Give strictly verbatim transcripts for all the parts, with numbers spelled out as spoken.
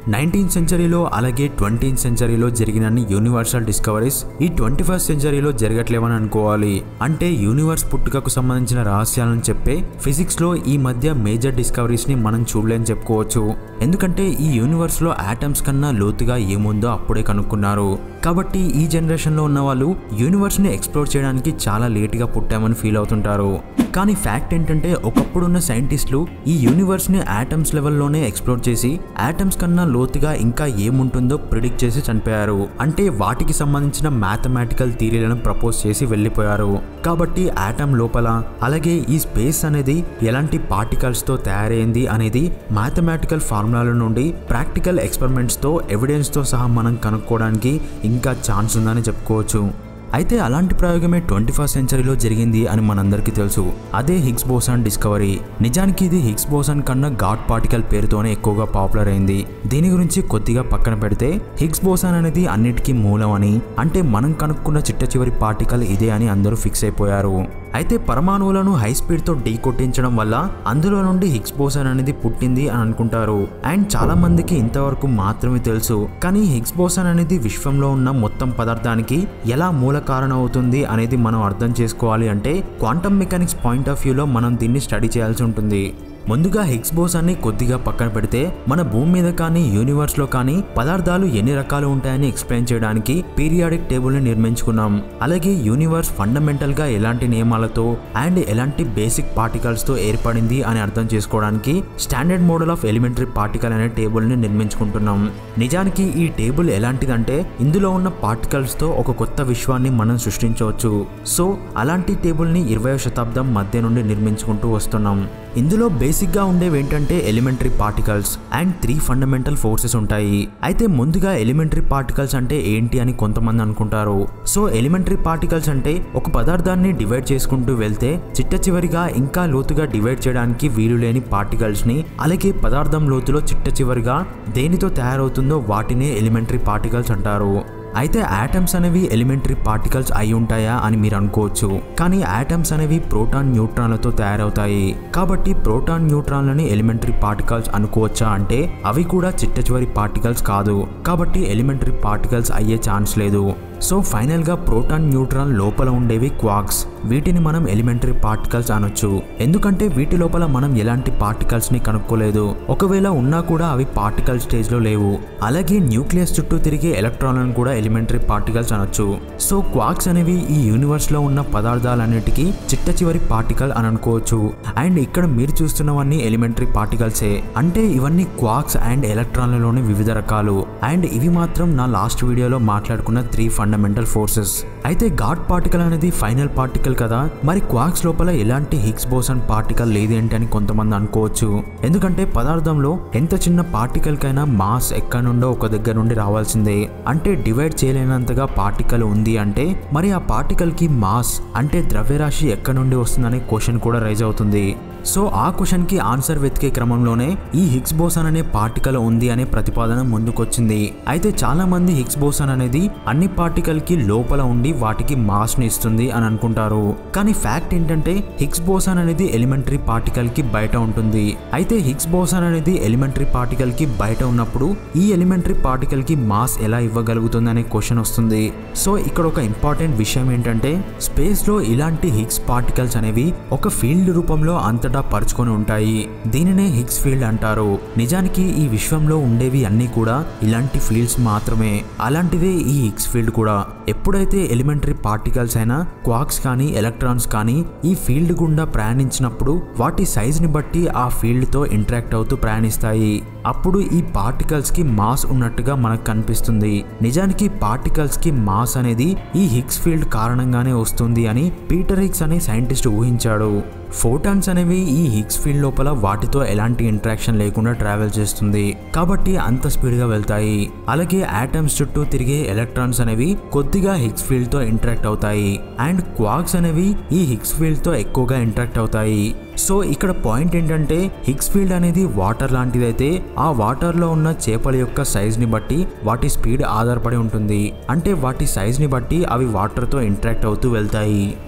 Nineteenth సెంచరీలో అలాగే twentieth సెంచరీలో జరిగినన్ని యూనివర్సల్ డిస్కవరీస్ ఈ ట్వంటీ ఫస్ట్ సెంచరీలో జరగట్లేవని అనుకోవాలి. అంటే యూనివర్స్ పుట్టుకకు సంబంధించిన రహస్యాలను చెప్పే ఫిజిక్స్ లో ఈ మధ్య మేజర్ డిస్కవరీస్ ని మనం చూడలేని చెప్పుకోవచ్చు. ఎందుకంటే ఈ యూనివర్స్ లో ఆటమ్స్ కన్నా లోతుగా ఏముందో అప్పుడే కనుక్కున్నారు. కాబట్టి ఈ జనరేషన్ లో ఉన్న వాళ్ళు యూనివర్స్ ని ఎక్స్ప్లోర్ చేయడానికి చాలా లేట్ గా పుట్టామని ఫీల్ అవుతుంటారు. కానీ ఫ్యాక్ట్ ఏంటంటే ఒకప్పుడున్న సైంటిస్టులు ఈ యూనివర్స్ ని ఆటమ్స్ లెవెల్లోనే ఎక్స్ప్లోర్ చేసి ఆటమ్స్ కన్నా లోతుగా ఇంకా ఏముంటుందో ప్రిడిక్ట్ చేసి చనిపోయారు. అంటే వాటికి సంబంధించిన మ్యాథమెటికల్ థియరీలను ప్రపోజ్ చేసి వెళ్ళిపోయారు. కాబట్టి ఆటమ్ లోపల అలాగే ఈ స్పేస్ అనేది ఎలాంటి పార్టికల్స్ తో తయారైంది అనేది మ్యాథమెటికల్ ఫార్ములాల నుండి ప్రాక్టికల్ ఎక్స్పెరిమెంట్స్ తో ఎవిడెన్స్ తో సహా మనం కనుక్కోవడానికి ఇంకా ఛాన్స్ ఉందని చెప్పుకోవచ్చు. అయితే అలాంటి ప్రయోగమే ట్వంటీ ఫస్ట్ సెంచరీలో జరిగింది అని మనందరికీ తెలుసు. అదే హిగ్స్ బోసాన్ డిస్కవరీ. నిజానికి ఇది హిగ్స్ బోసాన్ కన్నా గాడ్ పార్టికల్ పేరుతోనే ఎక్కువగా పాపులర్ అయింది. దీని గురించి కొద్దిగా పక్కన పెడితే హిగ్స్ బోసాన్ అనేది అన్నిటికీ మూలం అని, అంటే మనం కనుక్కున్న చిట్ట చివరి పార్టికల్ ఇదే అని అందరూ ఫిక్స్ అయిపోయారు. అయితే పరమాణువులను హై స్పీడ్ తో ఢీ కొట్టించడం వల్ల అందులో నుండి హిగ్స్ బోసాన్ అనేది పుట్టింది అని అనుకుంటారు. అండ్ చాలా మందికి ఇంతవరకు మాత్రమే తెలుసు. కానీ హిగ్స్ బోసాన్ అనేది విశ్వంలో ఉన్న మొత్తం పదార్థానికి ఎలా మూల కారణం అవుతుంది అనేది మనం అర్థం చేసుకోవాలి అంటే క్వాంటమ్ మెకానిక్స్ పాయింట్ ఆఫ్ వ్యూలో మనం దీన్ని స్టడీ చేయాల్సి ఉంటుంది. ముందుగా హిగ్స్ బోసాన్ని కొద్దిగా పక్కన పెడితే మన భూమి మీద కానీ యూనివర్స్ లో కానీ పదార్థాలు ఎన్ని రకాలు ఉంటాయని ఎక్స్ప్లెయిన్ చేయడానికి పీరియాడిక్ టేబుల్ ని నిర్మించుకున్నాం. అలాగే యూనివర్స్ ఫండమెంటల్ గా ఎలాంటి నియమాలతో అండ్ ఎలాంటి బేసిక్ పార్టికల్స్ తో ఏర్పడింది అని అర్థం చేసుకోవడానికి standard model of elementary particle అనే టేబుల్ ని నిర్మించుకుంటున్నాం. నిజానికి ఈ టేబుల్ ఎలాంటిదంటే ఇందులో ఉన్న పార్టికల్స్ తో ఒక కొత్త విశ్వాన్ని మనం సృష్టించవచ్చు. సో అలాంటి టేబుల్ ని ఇరవైవ శతాబ్దం మధ్య నుండి నిర్మించుకుంటూ వస్తున్నాం. ఇందులో బేసిక్ గా ఉండేవి ఏంటంటే elementary particles and three fundamental forces ఉంటాయి. అయితే ముందుగా ఎలిమెంటరీ పార్టికల్స్ అంటే ఏంటి అని కొంతమంది అనుకుంటారు. సో ఎలిమెంటరీ పార్టికల్స్ అంటే ఒక పదార్థాన్ని డివైడ్ చేసుకుంటూ వెళ్తే చిట్ట చివరిగా ఇంకా లోతుగా డివైడ్ చేయడానికి వీలు లేని పార్టికల్స్ ని, అలాగే పదార్థం లోతులో చిట్ట చివరిగా దేనితో తయారవుతుందో వాటినే ఎలిమెంటరీ పార్టికల్స్ అంటారు. అయితే ఆటమ్స్ అనేవి ఎలిమెంటరీ పార్టికల్స్ అయి ఉంటాయా అని మీరు అనుకోవచ్చు. కానీ ఆటమ్స్ అనేవి ప్రోటాన్ న్యూట్రాన్లతో తయారవుతాయి. కాబట్టి ప్రోటాన్ న్యూట్రాన్లని ఎలిమెంటరీ పార్టికల్స్ అనుకోవచ్చా అంటే అవి కూడా చిట్ట చివరి పార్టికల్స్ కాదు. కాబట్టి ఎలిమెంటరీ పార్టికల్స్ అయ్యే ఛాన్స్ లేదు. సో ఫైనల్ గా ప్రోటాన్ న్యూట్రాన్ లోపల ఉండేవి క్వార్క్స్. వీటిని మనం ఎలిమెంటరీ పార్టికల్స్ అనొచ్చు. ఎందుకంటే వీటి లోపల మనం ఎలాంటి పార్టికల్స్ ని కనుక్కోలేదు. ఒకవేళ ఉన్నా కూడా అవి పార్టికల్ స్టేజ్ లో లేవు. అలాగే న్యూక్లియస్ చుట్టూ తిరిగే ఎలక్ట్రాన్లను కూడా ఎలిమెంటరీ పార్టికల్స్ అనొచ్చు. సో క్వార్క్స్ అనేవి ఈ యూనివర్స్ లో ఉన్న పదార్థాలన్నిటికీ చిట్ట చివరి పార్టికల్ అని అనుకోవచ్చు. అండ్ ఇక్కడ మీరు చూస్తున్నవన్నీ ఎలిమెంటరీ పార్టికల్సే. అంటే ఇవన్నీ క్వార్క్స్ అండ్ ఎలక్ట్రాన్లలోని వివిధ రకాలు. అండ్ ఇవి మాత్రం నా లాస్ట్ వీడియోలో మాట్లాడుకున్న త్రీ ఫండమెంటల్ ఫోర్సెస్. అయితే గాడ్ పార్టికల్ అనేది ఫైనల్ పార్టికల్ కదా, మరి క్వార్క్స్ లోపల ఎలాంటి హిగ్స్ బోసాన్ పార్టికల్ లేదేంటి అని కొంతమంది అనుకోవచ్చు. ఎందుకంటే పదార్థంలో ఎంత చిన్న పార్టికల్ కైనా మాస్ ఎక్కడి నుండో ఒక దగ్గర నుండి రావాల్సిందే. అంటే డివైడ్ చేయలేనంతగా పార్టికల్ ఉంది అంటే మరి ఆ పార్టికల్ కి మాస్ అంటే ద్రవ్యరాశి ఎక్కడి నుండి వస్తుందనే క్వశ్చన్ కూడా రైజ్ అవుతుంది. సో ఆ క్వశ్చన్ కి ఆన్సర్ వెతికే క్రమంలోనే ఈ హిగ్స్ బోసాన్ అనే పార్టికల్ ఉంది అనే ప్రతిపాదన ముందుకొచ్చింది. అయితే చాలా మంది హిగ్స్ బోసాన్ అనేది అన్ని పార్టికల్ కి లోపల ఉండి వాటికి మాస్ ని ఇస్తుంది అని అనుకుంటారు. కానీ ఫ్యాక్ట్ ఏంటంటే హిగ్స్ బోసాన్ అనేది ఎలిమెంటరీ పార్టికల్ కి బయట ఉంటుంది. అయితే హిగ్స్ బోసాన్ అనేది ఎలిమెంటరీ పార్టికల్ కి బయట ఉన్నప్పుడు ఈ ఎలిమెంటరీ పార్టికల్ కి మాస్ ఎలా ఇవ్వగలుగుతుంది అనే క్వశ్చన్ వస్తుంది. సో ఇక్కడ ఒక ఇంపార్టెంట్ విషయం ఏంటంటే స్పేస్ లో ఇలాంటి హిగ్స్ పార్టికల్స్ అనేవి ఒక ఫీల్డ్ రూపంలో అంతటా పరుచుకొని ఉంటాయి. దీనినే హిగ్స్ ఫీల్డ్ అంటారు. నిజానికి ఈ విశ్వంలో ఉండేవి అన్ని కూడా ఇలాంటి ఫీల్డ్స్ మాత్రమే. అలాంటిదే ఈ హిగ్స్ ఫీల్డ్ కూడా. ఎప్పుడైతే ఎలిమెంటరీ పార్టికల్స్ అయినా క్వార్క్స్ కానీ ఎలక్ట్రాన్స్ కానీ ఈ ఫీల్డ్ గుండా ప్రయాణించినప్పుడు వాటి సైజ్ ని బట్టి ఆ ఫీల్డ్ తో ఇంటరాక్ట్ అవుతూ ప్రయాణిస్తాయి. అప్పుడు ఈ పార్టికల్స్ కి మాస్ ఉన్నట్టుగా మనకు కనిపిస్తుంది. నిజానికి పార్టికల్స్ కి మాస్ అనేది ఈ హిగ్స్ ఫీల్డ్ కారణంగానే వస్తుంది అని పీటర్ హిగ్స్ అనే సైంటిస్ట్ ఊహించాడు. ఫోటాన్స్ అనేవి ఈ హిగ్స్ ఫీల్డ్ లోపల వాటితో ఎలాంటి ఇంటరాక్షన్ లేకుండా ట్రావెల్ చేస్తుంది కాబట్టి అంత స్పీడ్ గా వెళ్తాయి. అలాగే ఆటమ్స్ చుట్టూ తిరిగే ఎలక్ట్రాన్స్ అనేవి కొద్దిగా హిగ్స్ ఫీల్డ్ తో ఇంటరాక్ట్ అవుతాయి. అండ్ క్వార్క్స్ అనేవి ఈ హిగ్స్ ఫీల్డ్ తో ఎక్కువగా ఇంటరాక్ట్ అవుతాయి. సో ఇక్కడ పాయింట్ ఏంటంటే హిగ్స్ ఫీల్డ్ అనేది వాటర్ లాంటిదైతే ఆ వాటర్ లో ఉన్న చేపల యొక్క సైజ్ ని బట్టి వాటి స్పీడ్ ఆధారపడి ఉంటుంది. అంటే వాటి సైజ్ ని బట్టి అవి వాటర్ తో ఇంటరాక్ట్ అవుతూ వెళ్తాయి.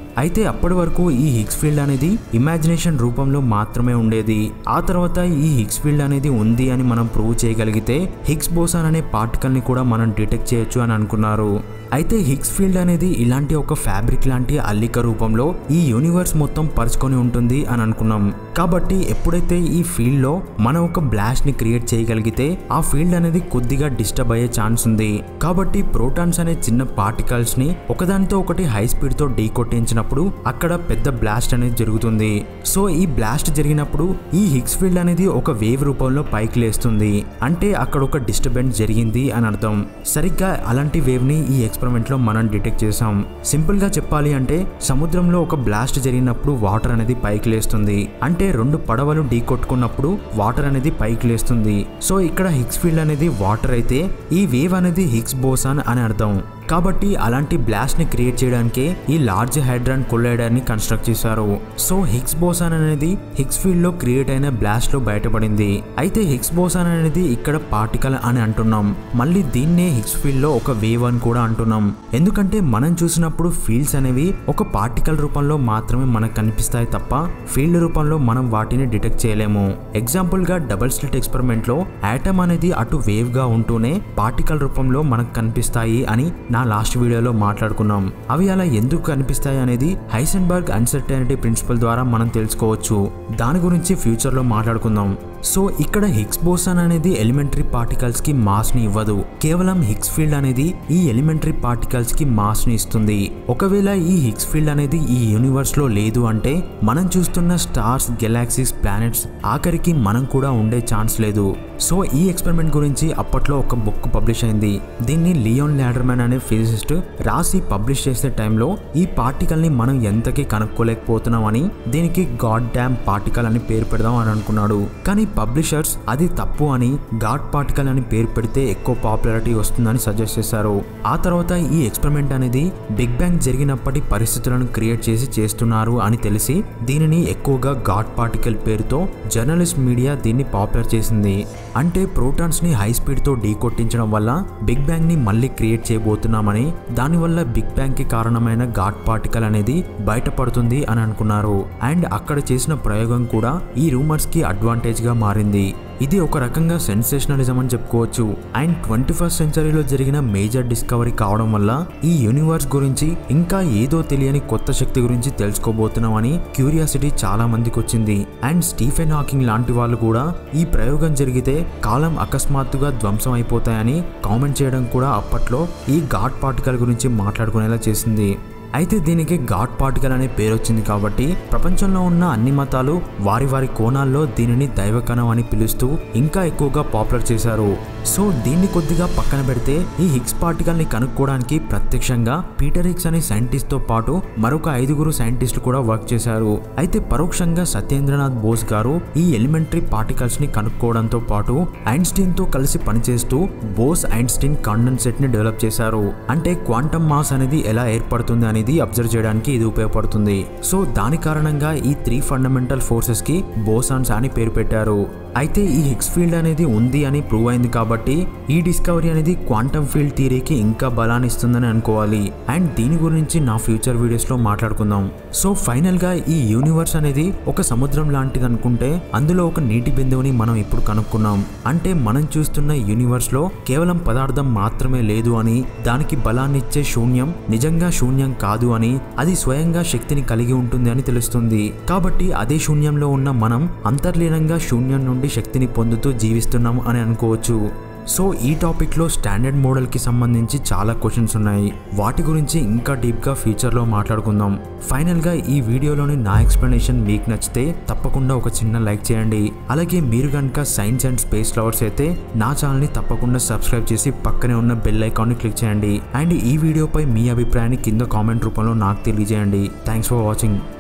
అయితే అప్పటి వరకు ఈ హిగ్స్ ఫీల్డ్ అనేది ఇమాజినేషన్ రూపంలో మాత్రమే ఉండేది. ఆ తర్వాత ఈ హిగ్స్ ఫీల్డ్ అనేది ఉంది అని మనం ప్రూవ్ చేయగలిగితే హిగ్స్ బోసాన్ అనే పార్టికల్ ని కూడా మనం డిటెక్ట్ చేయొచ్చు అని అనుకున్నారు. అయితే హిగ్స్ ఫీల్డ్ అనేది ఇలాంటి ఒక ఫ్యాబ్రిక్ లాంటి అల్లిక రూపంలో ఈ యూనివర్స్ మొత్తం పరుచుకొని ఉంటుంది అని అనుకున్నాం. కాబట్టి ఎప్పుడైతే ఈ ఫీల్డ్ లో మనం ఒక బ్లాస్ట్ ని క్రియేట్ చేయగలిగితే ఆ ఫీల్డ్ అనేది కొద్దిగా డిస్టర్బ్ అయ్యే ఛాన్స్ ఉంది. కాబట్టి ప్రోటాన్స్ అనే చిన్న పార్టికల్స్ ని ఒకదానితో ఒకటి హై స్పీడ్ తో ఢీ కొట్టించినప్పుడు అక్కడ పెద్ద బ్లాస్ట్ అనేది జరుగుతుంది. సో ఈ బ్లాస్ట్ జరిగినప్పుడు ఈ హిగ్స్ ఫీల్డ్ అనేది ఒక వేవ్ రూపంలో పైకి లేస్తుంది. అంటే అక్కడ ఒక డిస్టర్బెన్స్ జరిగింది అని అర్థం. సరిగ్గా అలాంటి వేవ్ ని ఈ ఎక్స్పెరిమెంట్ లో మనం డిటెక్ట్ చేసాం. సింపుల్ గా చెప్పాలి అంటే సముద్రంలో ఒక బ్లాస్ట్ జరిగినప్పుడు వాటర్ అనేది పైకి లేస్తుంది. అంటే రెండు పడవలు ఢీ కొట్టుకున్నప్పుడు వాటర్ అనేది పైకి లేస్తుంది. సో ఇక్కడ హిగ్స్ ఫీల్డ్ అనేది వాటర్ అయితే ఈ వేవ్ అనేది హిగ్స్ బోసాన్ అని అర్థం. కాబట్టి అలాంటి బ్లాస్ట్ ని క్రియేట్ చేయడానికే ఈ లార్జ్ హైడ్రాన్ కొల్లైడర్ ని కన్స్ట్రక్ట్ చేశారు. సో హిగ్స్ బోసాన్ అనేది హిగ్స్ ఫీల్డ్ లో క్రియేట్ అయిన బ్లాస్ట్ లో బయటపడింది. అయితే హిగ్స్ బోసాన్ అనేది ఇక్కడ పార్టికల్ అని అంటున్నాం. మళ్ళీ దీన్నే హిగ్స్ ఫీల్డ్ లో ఒక వేవ్ అని కూడా అంటున్నాం. ఎందుకంటే మనం చూసినప్పుడు ఫీల్డ్స్ అనేవి ఒక పార్టికల్ రూపంలో మాత్రమే మనకు కనిపిస్తాయి తప్ప ఫీల్డ్ రూపంలో మనం వాటిని డిటెక్ట్ చేయలేము. ఎగ్జాంపుల్ గా డబుల్ స్లిట్ ఎక్స్పెరిమెంట్ లో ఆటమ్ అనేది అటు వేవ్ గా ఉంటూనే పార్టికల్ రూపంలో మనకు కనిపిస్తాయి అని నా లాస్ట్ వీడియోలో మాట్లాడుకున్నాం. అవి అలా ఎందుకు కనిపిస్తాయి అనేది హైసెన్బర్గ్ అన్సర్టెనిటీ ప్రిన్సిపల్ ద్వారా మనం తెలుసుకోవచ్చు. దాని గురించి ఫ్యూచర్ లో మాట్లాడుకుందాం. సో ఇక్కడ హిగ్స్ బోసాన్ అనేది ఎలిమెంటరీ పార్టికల్స్ కి మాస్ ని ఇవ్వదు. కేవలం హిగ్స్ ఫీల్డ్ అనేది ఈ ఎలిమెంటరీ పార్టికల్స్ కి మాస్ ని ఇస్తుంది. ఒకవేళ ఈ హిగ్స్ ఫీల్డ్ అనేది ఈ యూనివర్స్ లో లేదు అంటే మనం చూస్తున్న స్టార్స్, గెలాక్సీస్, ప్లానెట్స్ ఆఖరికి మనం కూడా ఉండే ఛాన్స్ లేదు. సో ఈ ఎక్స్పెరిమెంట్ గురించి అప్పట్లో ఒక బుక్ పబ్లిష్ అయింది. దీన్ని లియోన్ లాడర్మాన్ అనే ఫిజిసిస్ట్ రాసి పబ్లిష్ చేసే టైంలో ఈ పార్టికల్ ని మనం ఎంతకీ కనుక్కోలేకపోతున్నాం అని దీనికి గాడ్ డామ్ పార్టికల్ అని పేరు పెడదాం అని అనుకున్నాడు. కానీ పబ్లిషర్స్ అది తప్పు అని గాడ్ పార్టికల్ అని పేరు పెడితే ఎక్కువ పాపులారిటీ వస్తుందని సజెస్ట్ చేశారు. ఆ తర్వాత ఈ ఎక్స్పెరిమెంట్ అనేది బిగ్ బ్యాంగ్ జరిగినప్పటి పరిస్థితులను క్రియేట్ చేసి చేస్తున్నారు అని తెలిసి దీనిని ఎక్కువగా గాడ్ పార్టికల్ పేరుతో జర్నలిస్ట్ మీడియా దీన్ని పాపులర్ చేసింది. అంటే ప్రోటాన్స్ ని హై స్పీడ్ తో ఢీ కొట్టించడం వల్ల బిగ్ బ్యాంగ్ ని మళ్ళీ క్రియేట్ చేయబోతున్నామని, దానివల్ల బిగ్ బ్యాంగ్ కి కారణమైన గాడ్ పార్టికల్ అనేది బయటపడుతుంది అని అనుకున్నారు. అండ్ అక్కడ చేసిన ప్రయోగం కూడా ఈ రూమర్స్ కి అడ్వాంటేజ్ గా మారింది. ఇది ఒక రకంగా సెన్సేషనలిజం అని చెప్పుకోవచ్చు. అండ్ ట్వంటీ ఫస్ట్ సెంచరీలో జరిగిన మేజర్ డిస్కవరీ కావడం వల్ల ఈ యూనివర్స్ గురించి ఇంకా ఏదో తెలియని కొత్త శక్తి గురించి తెలుసుకోబోతున్నామని క్యూరియాసిటీ చాలా మందికి వచ్చింది. అండ్ స్టీఫెన్ హాకింగ్ లాంటి వాళ్ళు కూడా ఈ ప్రయోగం జరిగితే కాలం అకస్మాత్తుగా ధ్వంసం అయిపోతాయని కామెంట్ చేయడం కూడా అప్పట్లో ఈ గాడ్ పార్టికల్ గురించి మాట్లాడుకునేలా చేసింది. అయితే దీనికి గాడ్ పార్టికల్ అనే పేరు వచ్చింది కాబట్టి ప్రపంచంలో ఉన్న అన్ని మతాలు వారి వారి కోణాల్లో దీనిని దైవకణం అని పిలుస్తూ ఇంకా ఎక్కువగా పాపులర్ చేశారు. సో దీన్ని కొద్దిగా పక్కన పెడితే ఈ హిగ్స్ పార్టికల్ ని కనుక్కోవడానికి ప్రత్యక్షంగా పీటర్ హిగ్స్ అనే సైంటిస్ట్ తో పాటు మరొక ఐదుగురు సైంటిస్టులు కూడా వర్క్ చేశారు. అయితే పరోక్షంగా సత్యేంద్రనాథ్ బోస్ గారు ఈ ఎలిమెంటరీ పార్టికల్స్ ని కనుక్కోవడంతో పాటు ఐన్స్టీన్ తో కలిసి పనిచేస్తూ బోస్ ఐన్స్టీన్ కాండెన్సేట్ ని డెవలప్ చేశారు. అంటే క్వాంటమ్ మాస్ అనేది ఎలా ఏర్పడుతుంది అని అబ్జర్వ్ చేయడానికి ఇది ఉపయోగపడుతుంది. సో దాని కారణంగా ఈ త్రీ ఫండమెంటల్ ఫోర్సెస్ కి బోసాన్స్ అని పేరు పెట్టారు. అయితే ఈ హిగ్స్ ఫీల్డ్ అనేది ఉంది అని ప్రూవ్ అయింది కాబట్టి ఈ డిస్కవరీ అనేది క్వాంటమ్ ఫీల్డ్ థియరీకి ఇంకా బలాన్ని ఇస్తుందని అనుకోవాలి. అండ్ దీని గురించి నా ఫ్యూచర్ వీడియోస్ లో మాట్లాడుకుందాం. సో ఫైనల్ గా ఈ యూనివర్స్ అనేది ఒక సముద్రం లాంటిది అనుకుంటే అందులో ఒక నీటి బిందువుని మనం ఇప్పుడు కనుక్కున్నాం. అంటే మనం చూస్తున్న యూనివర్స్ లో కేవలం పదార్థం మాత్రమే లేదు అని, దానికి బలాన్ని ఇచ్చే శూన్యం నిజంగా శూన్యం కాదు అని, అది స్వయంగా శక్తిని కలిగి ఉంటుంది అని తెలుస్తుంది. కాబట్టి అదే శూన్యంలో ఉన్న మనం అంతర్లీనంగా శూన్యం నుండి శక్తిని పొందుతూ జీవిస్తున్నాం అని అనుకోవచ్చు. సో ఈ టాపిక్ లో స్టాండర్డ్ మోడల్ కి సంబంధించి చాలా క్వశ్చన్స్ ఉన్నాయి. వాటి గురించి ఇంకా డీప్ గా ఫ్యూచర్ లో మాట్లాడుకుందాం. ఫైనల్ గా ఈ వీడియోలోని నా ఎక్స్ప్లెనేషన్ మీకు నచ్చితే తప్పకుండా ఒక చిన్న లైక్ చేయండి. అలాగే మీరు కనుక సైన్స్ అండ్ స్పేస్ లవర్స్ అయితే నా ఛానల్ ని తప్పకుండా సబ్స్క్రైబ్ చేసి పక్కనే ఉన్న బెల్ ఐకాన్ ని క్లిక్ చేయండి. అండ్ ఈ వీడియోపై మీ అభిప్రాయాన్ని కింద కామెంట్ రూపంలో నాకు తెలియజేయండి. Thanks for watching.